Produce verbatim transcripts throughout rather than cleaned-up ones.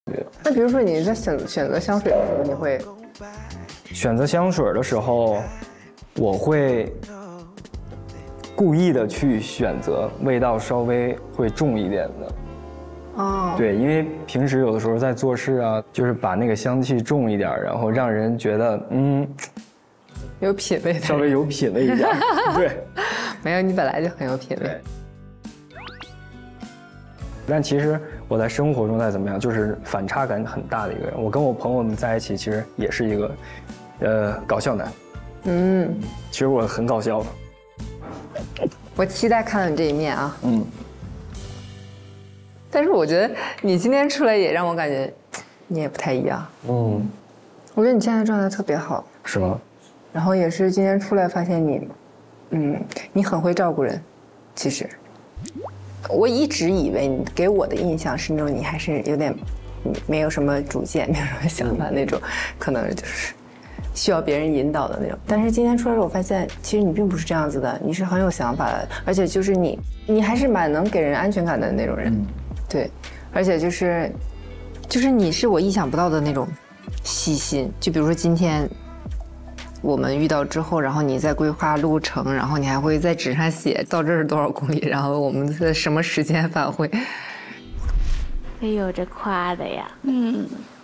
那比如说你在选选择香水的时候，你会选择香水的时候，我会故意的去选择味道稍微会重一点的。 哦， 对，因为平时有的时候在做事啊，就是把那个香气重一点，然后让人觉得嗯， 有品味的， 稍微有品味一点。对， 没有，你本来就很有品味。 但其实我在生活中再怎么样，就是反差感很大的一个人。我跟我朋友们在一起，其实也是一个，呃，搞笑男。 嗯， 其实我很搞笑的。 我期待看到你这一面啊。 嗯。 但是我觉得你今天出来也让我感觉，你也不太一样。嗯。我觉得你现在状态特别好。 是吗？ 然后也是今天出来发现你，嗯，你很会照顾人，其实。我一直以为你给我的印象是那种你还是有点没有什么主见、没有什么想法那种，可能就是需要别人引导的那种。但是今天出来之后，我发现其实你并不是这样子的，你是很有想法的，而且就是你，你还是蛮能给人安全感的那种人。嗯、对，而且就是，就是你是我意想不到的那种细心。就比如说今天我们遇到之后，然后你在规划路程，然后你还会在纸上写到这是多少公里，然后我们在什么时间返回。 哎呦，这夸的呀！嗯。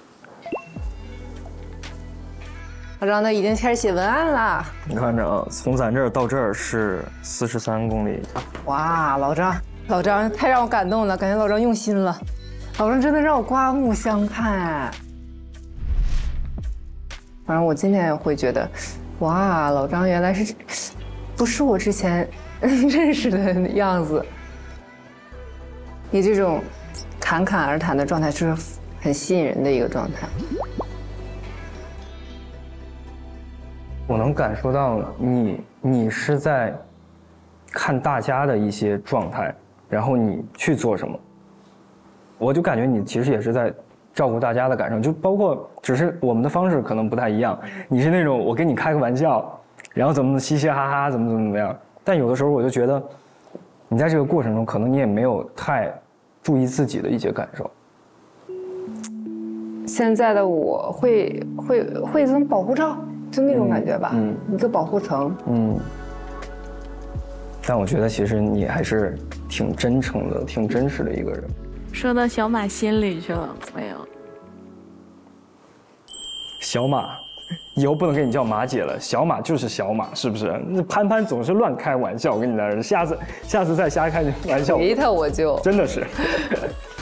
老张呢已经开始写文案了。 你看着啊，从咱这儿到这儿是四十三公里。 哇，老张，老张太让我感动了，感觉老张用心了，老张真的让我刮目相看。反正我今天也会觉得，哇，老张原来是不是我之前认识的样子。你这种侃侃而谈的状态是很吸引人的一个状态。 我能感受到你，你是在看大家的一些状态，然后你去做什么。我就感觉你其实也是在照顾大家的感受，就包括只是我们的方式可能不太一样。你是那种我跟你开个玩笑，然后怎么嘻嘻哈哈，怎么怎么怎么样。但有的时候我就觉得，你在这个过程中，可能你也没有太注意自己的一些感受。 现在的我会会会一层保护罩，就那种感觉吧，嗯，一个保护层，嗯。 但我觉得其实你还是挺真诚的，挺真实的一个人。 说到小马心里去了没有？ 小马，以后不能跟你叫马姐了，小马就是小马，是不是？那潘潘总是乱开玩笑，我跟你来，下次下次再瞎开玩笑， 回他我就真的是。